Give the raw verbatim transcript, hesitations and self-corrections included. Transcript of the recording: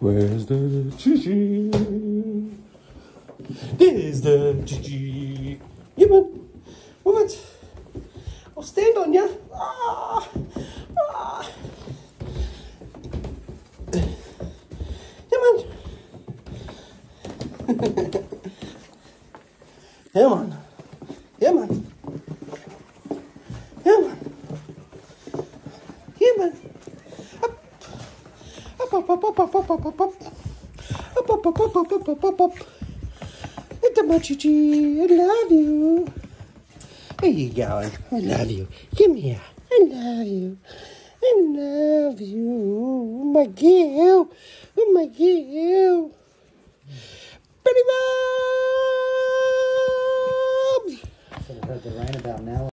Where's the Chi Chi? There's the Chi Chi. Come on, move it. I'll stand on you. Ah, ah. Come on. Come on. Come on. Come on. Come on. Up, up, up, up, up, up, up, up, up. Up, up, up, up, up, up, up, up, up. It's a Chi Chi. I love you. Where you going? I love you. Come here. I love you. I love you. Oh my girl. Oh my girl. Pretty Bob. Should have heard the rain about now.